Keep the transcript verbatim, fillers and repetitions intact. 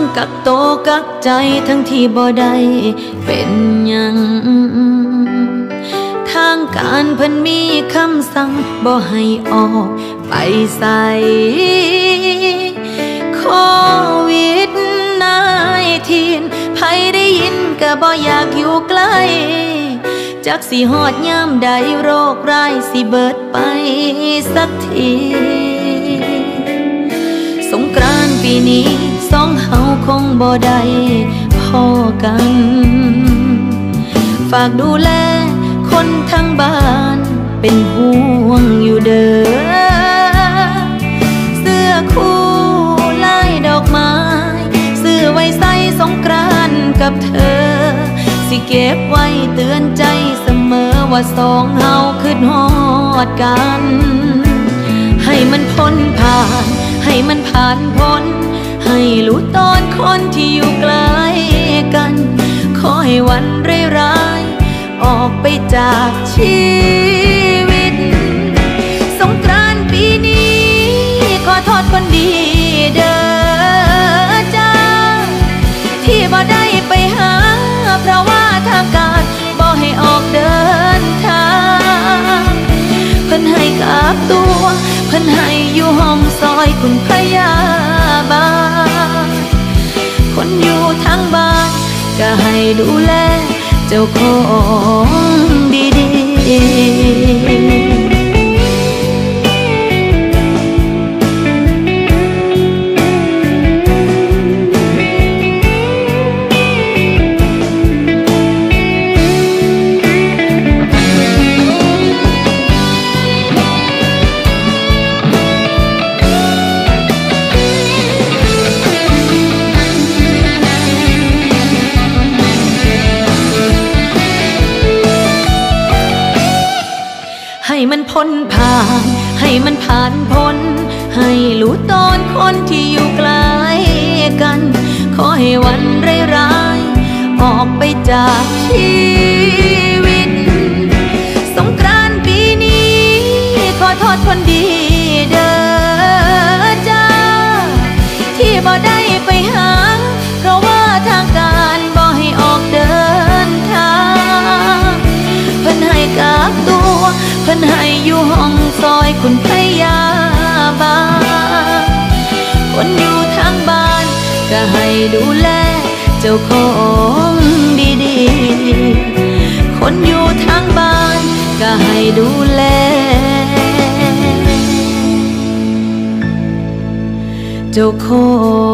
กักโตกักใจทั้งที่บ่ได้เป็นหยังทางการเพิ่นมีคำสั่งบ่ให้ออกไปใส่โควิดนาทีนไผได้ยินก็บ่อยากอยู่ใกล้จักสิฮอดยามใดโรคร้ายสิเบิดไปสักทีสงกรานต์ปีนี้สองเฮาคงบ่ได้พ้อกันฝากดูแลคนทั้งบ้านเป็นห่วงอยู่เด้อเสื้อคู่ลายดอกไม้ซื้อไว้ใส่สงกรานต์กับเธอสิเก็บไว้เตือนใจเสมอว่าสองเฮาคืนฮอดกันให้มันพ้นผ่านให้มันผ่านพ้นให้รู้ตอนคนที่อยู่ไกลกันขอให้วันร้ายๆออกไปจากชีวิตสงกรานต์ปีนี้ขอโทษคนดีเด้อจ้าที่บ่ได้ไปหาเพราะว่าทางการบ่ให้ออกเดินทางเพิ่นให้กักตัวเพิ่นให้อยู่ห้องซอยคุณพยาบาลคนอยู่ทางบ้านก็ให้ดูแลเจ้าของดีๆให้มันพ้นผ่านให้มันผ่านพ้นให้รู้ตอนคนที่อยู่ไกลกันขอให้วันร้ายๆออกไปจากชีวิตสงกรานต์ปีนี้ขอโทษคนดีเด้อจ้าที่บ่ได้ไปหาเพราะว่าทางการบ่ให้ออกเดินทางเพิ่นให้กักตัวเพิ่นให้อยู่ห้องซอยคุณพยาบาลคนอยู่ทางบ้านก็ให้ดูแลเจ้าของดีๆคนอยู่ทางบ้านก็ให้ดูแลเจ้าของ